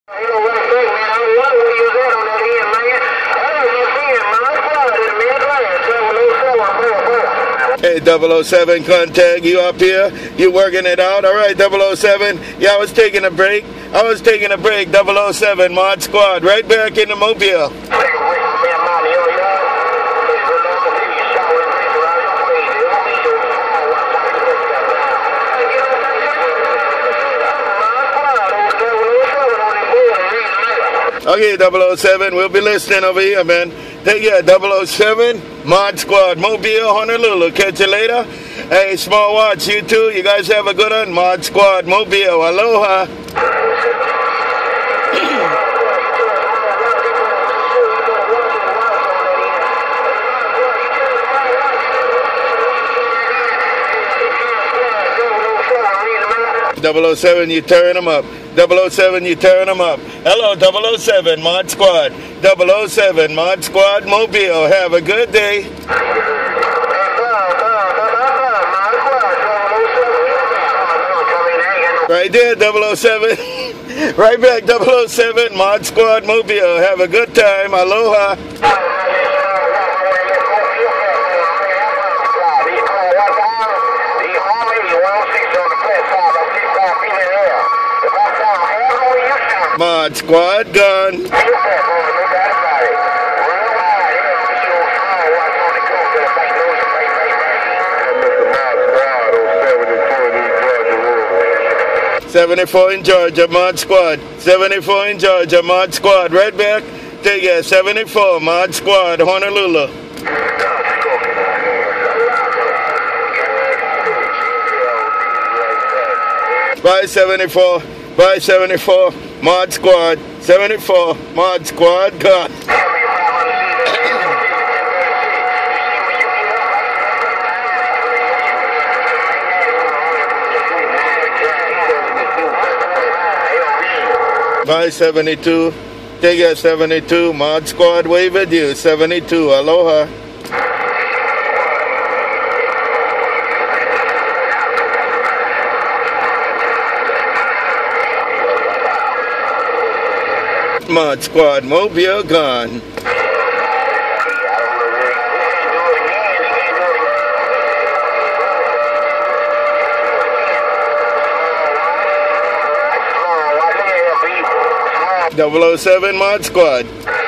Hey, 007, contact, you up here? You working it out? All right, 007. Yeah, I was taking a break. 007, Mod Squad, right back in the Mobile. Okay, 007, we'll be listening over here, man. Take care, 007, Mod Squad, Mobile, Honolulu. Catch you later. Hey, Small Watch, you too. You guys have a good one. Mod Squad, Mobile, aloha. Double 007, you tearing them up. 007, you tearing them up. Hello, 007, Mod Squad. 007, Mod Squad, Mobile. Have a good day. Right there, 007. Right back, 007, Mod Squad, Mobile. Have a good time. Aloha. Mod Squad gone. '74 in Georgia, Mod Squad. 74 in Georgia, Mod Squad. Right back. Take it, 74, Mod Squad, Honolulu. Bye, 74. Bye, 74, Mod Squad. 74, Mod Squad, gone. Bye, 72. Take care, 72, Mod Squad, wave at you. 72, aloha. Mod Squad, Mobile gone. Double 007 Mod Squad.